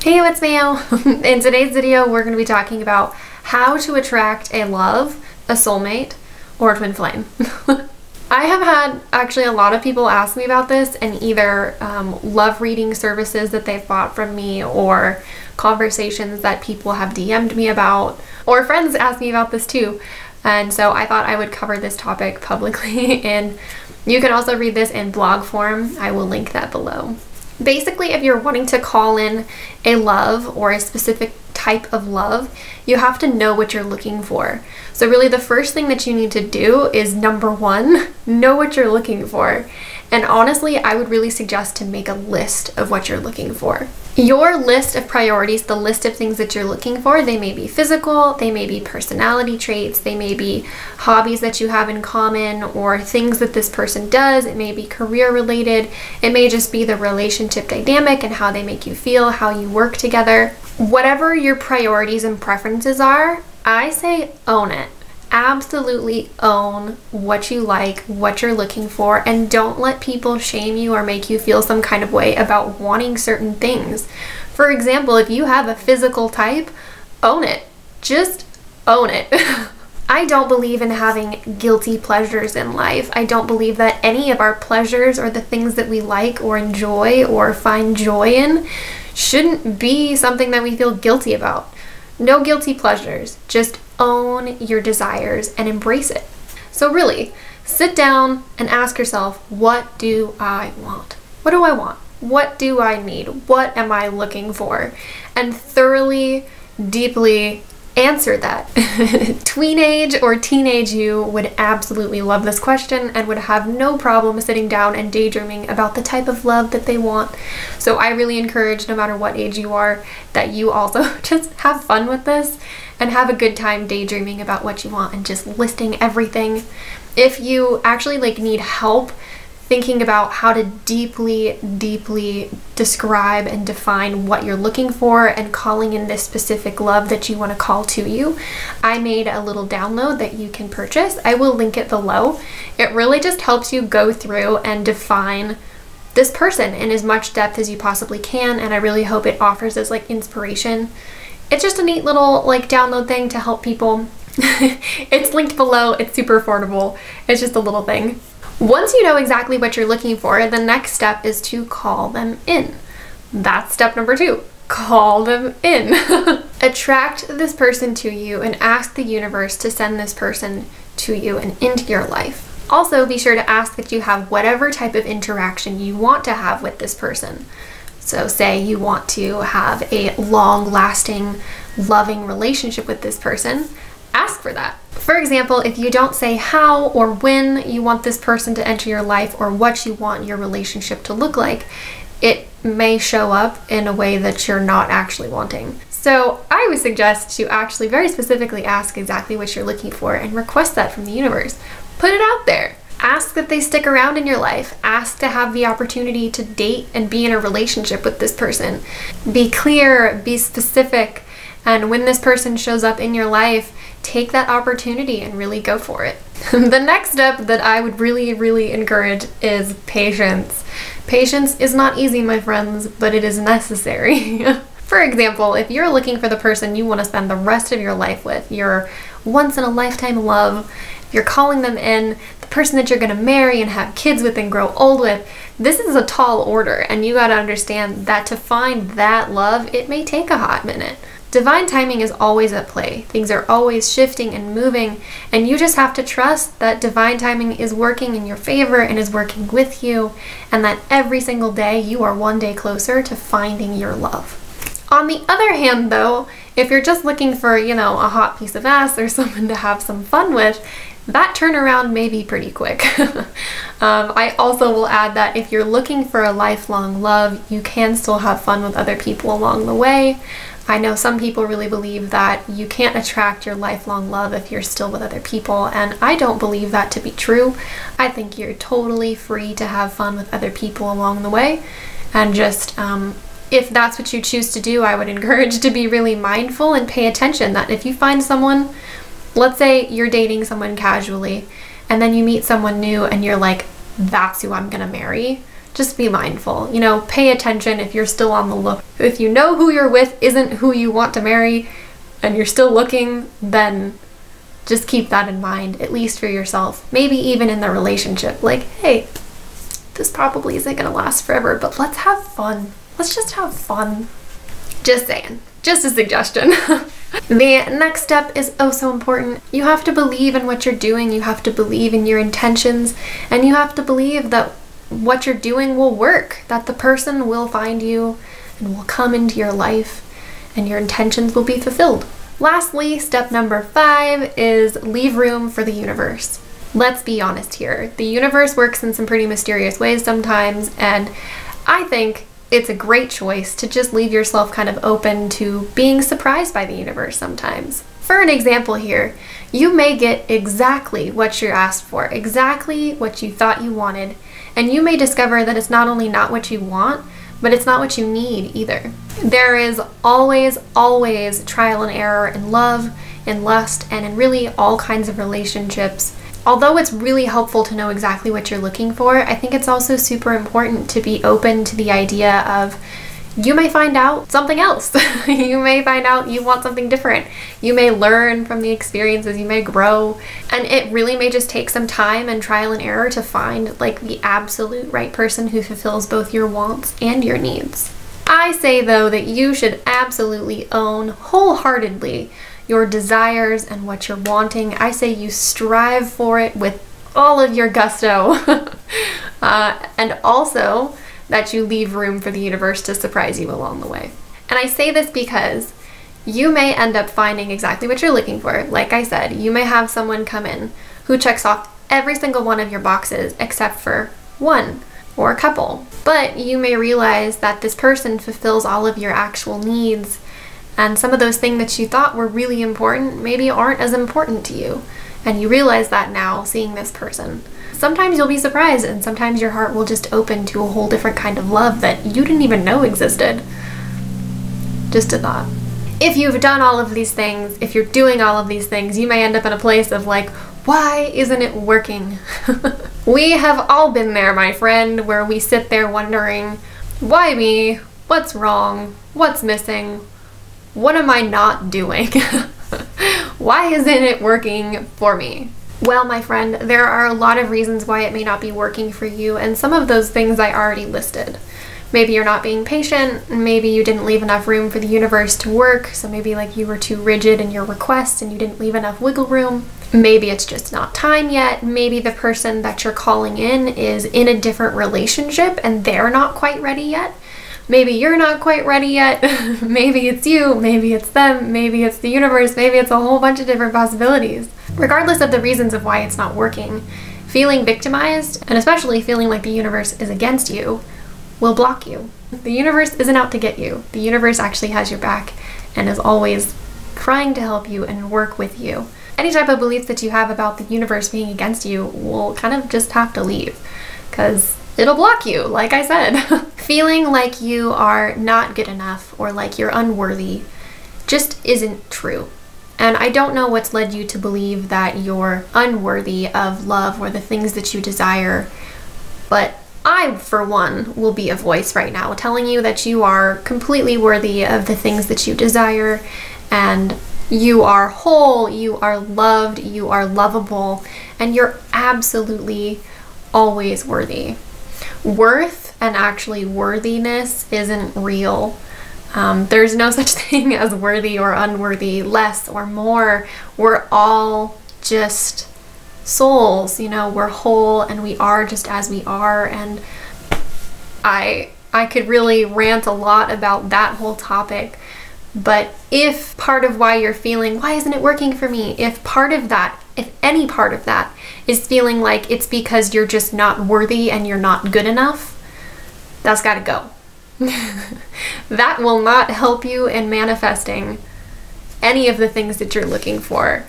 Hey, it's Mayo. In today's video, we're going to be talking about how to attract a love, a soulmate, or a twin flame. I have had actually a lot of people ask me about this in either love reading services that they've bought from me, or conversations that people have DM'd me about, or friends ask me about this too. And so I thought I would cover this topic publicly, and you can also read this in blog form. I will link that below. Basically, if you're wanting to call in a love or a specific type of love, you have to know what you're looking for. So really the first thing that you need to do is, number one, know what you're looking for. And honestly, I would really suggest to make a list of what you're looking for. Your list of priorities, the list of things that you're looking for, they may be physical, they may be personality traits, they may be hobbies that you have in common, or things that this person does. It may be career related. It may just be the relationship dynamic and how they make you feel, how you work together. Whatever your priorities and preferences are, I say own it. Absolutely own what you like, what you're looking for, and don't let people shame you or make you feel some kind of way about wanting certain things. For example, if you have a physical type, own it. Just own it. I don't believe in having guilty pleasures in life. I don't believe that any of our pleasures or the things that we like or enjoy or find joy in shouldn't be something that we feel guilty about. No guilty pleasures. Just own your desires and embrace it. So really, sit down and ask yourself, what do I want? What do I want? What do I need? What am I looking for? And thoroughly, deeply answer that. Tweenage or teenage you would absolutely love this question and would have no problem sitting down and daydreaming about the type of love that they want. So I really encourage, no matter what age you are, that you also just have fun with this and have a good time daydreaming about what you want and just listing everything. If you actually need help thinking about how to deeply describe and define what you're looking for and calling in this specific love that you want to call to you, I made a little download that you can purchase. I will link it below. It really just helps you go through and define this person in as much depth as you possibly can, and I really hope it offers as inspiration. It's just a neat little download thing to help people. It's linked below. It's super affordable. It's just a little thing. Once you know exactly what you're looking for, the next step is to call them in. That's step number 2. Call them in. Attract this person to you and ask the universe to send this person to you and into your life. Also, be sure to ask that you have whatever type of interaction you want to have with this person. So say you want to have a long-lasting, loving relationship with this person, ask for that. For example, if you don't say how or when you want this person to enter your life or what you want your relationship to look like, it may show up in a way that you're not actually wanting. So I would suggest to actually very specifically ask exactly what you're looking for and request that from the universe. Put it out there. Ask that they stick around in your life. Ask to have the opportunity to date and be in a relationship with this person. Be clear, be specific, and when this person shows up in your life, take that opportunity and really go for it. The next step that I would really encourage is patience. Patience is not easy, my friends, but it is necessary. For example, if you're looking for the person you want to spend the rest of your life with, your once-in-a-lifetime love, you're calling them in, the person that you're going to marry and have kids with and grow old with, this is a tall order, and you got to understand that to find that love, it may take a hot minute. Divine timing is always at play. Things are always shifting and moving, and you just have to trust that divine timing is working in your favor and is working with you, and that every single day you are one day closer to finding your love. On the other hand, though, if you're just looking for, a hot piece of ass or someone to have some fun with, that turnaround may be pretty quick. I also will add that if you're looking for a lifelong love, you can still have fun with other people along the way. I know some people really believe that you can't attract your lifelong love if you're still with other people, and I don't believe that to be true. I think you're totally free to have fun with other people along the way, and just if that's what you choose to do, I would encourage to be really mindful and pay attention that if you find someone, let's say you're dating someone casually, and then you meet someone new and you're like, that's who I'm gonna marry. just be mindful. You know, pay attention if you're still on the look. If you know who you're with isn't who you want to marry and you're still looking, then just keep that in mind, at least for yourself. Maybe even in the relationship. Like, hey, this probably isn't gonna last forever, but let's have fun. Let's just have fun. Just saying. Just a suggestion. The next step is oh so important. You have to believe in what you're doing. You have to believe in your intentions. And you have to believe that what you're doing will work. That the person will find you and will come into your life and your intentions will be fulfilled. Lastly, step number 5 is leave room for the universe. Let's be honest here. The universe works in some pretty mysterious ways sometimes, and I think it's a great choice to just leave yourself kind of open to being surprised by the universe sometimes. For an example here, you may get exactly what you asked for, exactly what you thought you wanted, and you may discover that it's not only not what you want, but it's not what you need either. There is always, always trial and error in love, in lust, and in really all kinds of relationships. Although it's really helpful to know exactly what you're looking for, I think it's also super important to be open to the idea of you may find out something else. You may find out you want something different. You may learn from the experiences, you may grow, and it really may just take some time and trial and error to find like the absolute right person who fulfills both your wants and your needs. I say though that you should absolutely own wholeheartedly your desires and what you're wanting. I say you strive for it with all of your gusto. And also that you leave room for the universe to surprise you along the way. And I say this because you may end up finding exactly what you're looking for. Like I said, you may have someone come in who checks off every single one of your boxes except for one or a couple. But you may realize that this person fulfills all of your actual needs, and some of those things that you thought were really important maybe aren't as important to you. And you realize that now seeing this person. Sometimes you'll be surprised, and sometimes your heart will just open to a whole different kind of love that you didn't even know existed. Just a thought. If you've done all of these things, if you're doing all of these things, you may end up in a place of like, why isn't it working? We have all been there, my friend, where we sit there wondering, why me? What's wrong? What's missing? What am I not doing? Why isn't it working for me? Well, my friend, there are a lot of reasons why it may not be working for you, and some of those things I already listed. Maybe you're not being patient, maybe you didn't leave enough room for the universe to work, so maybe like you were too rigid in your requests and you didn't leave enough wiggle room. Maybe it's just not time yet. Maybe the person that you're calling in is in a different relationship and they're not quite ready yet. Maybe you're not quite ready yet. Maybe it's you, maybe it's them, maybe it's the universe, maybe it's a whole bunch of different possibilities. Regardless of the reasons of why it's not working, feeling victimized, and especially feeling like the universe is against you, will block you. The universe isn't out to get you. The universe actually has your back and is always trying to help you and work with you. Any type of belief that you have about the universe being against you will kind of just have to leave, because it'll block you, like I said. Feeling like you are not good enough or like you're unworthy just isn't true. And I don't know what's led you to believe that you're unworthy of love or the things that you desire, but I, for one, will be a voice right now telling you that you are completely worthy of the things that you desire, and you are whole, you are loved, you are lovable, and you're absolutely always worthy. Worth and actually worthiness isn't real. There's no such thing as worthy or unworthy, less or more. We're all just souls, you know, we're whole and we are just as we are. And I could really rant a lot about that whole topic, but if part of why you're feeling, why isn't it working for me? If part of that, if any part of that is feeling like it's because you're just not worthy and you're not good enough, that's gotta go. That will not help you in manifesting any of the things that you're looking for.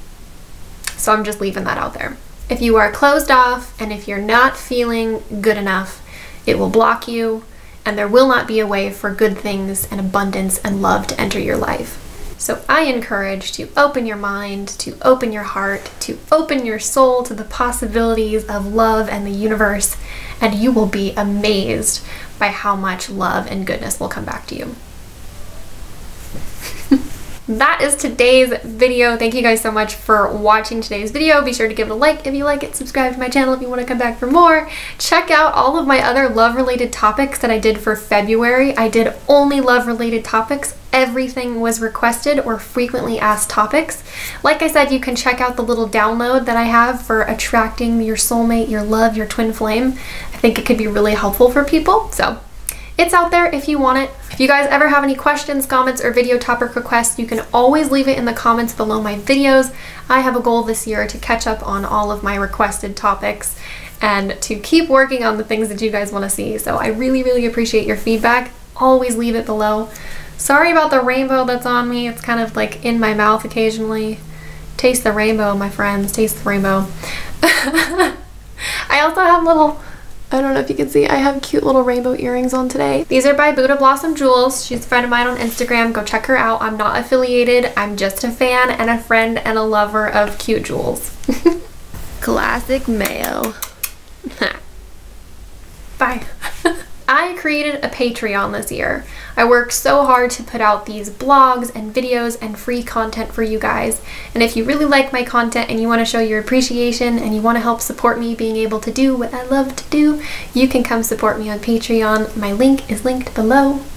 So I'm just leaving that out there. If you are closed off and if you're not feeling good enough, it will block you, and there will not be a way for good things and abundance and love to enter your life. So I encourage to open your mind, to open your heart, to open your soul to the possibilities of love and the universe, and you will be amazed by how much love and goodness will come back to you. That is today's video. Thank you guys so much for watching today's video. Be sure to give it a like if you like it, subscribe to my channel if you want to come back for more. Check out all of my other love-related topics that I did for February. I did only love-related topics. Everything was requested or frequently asked topics. Like I said, you can check out the little download that I have for attracting your soulmate, your love, your twin flame. I think it could be really helpful for people. So it's out there if you want it. If you guys ever have any questions, comments, or video topic requests, you can always leave it in the comments below my videos. I have a goal this year to catch up on all of my requested topics and to keep working on the things that you guys want to see. So I really, really appreciate your feedback. Always leave it below. Sorry about the rainbow that's on me. It's kind of like in my mouth occasionally. Taste the rainbow, my friends. Taste the rainbow. I also have little, I don't know if you can see, I have cute little rainbow earrings on today. These are by Buddha Blossom Jewels. She's a friend of mine on Instagram. Go check her out. I'm not affiliated. I'm just a fan and a friend and a lover of cute jewels. Classic mayo. Bye. I created a Patreon this year. I worked so hard to put out these blogs and videos and free content for you guys. And if you really like my content and you want to show your appreciation and you want to help support me being able to do what I love to do, you can come support me on Patreon. My link is linked below.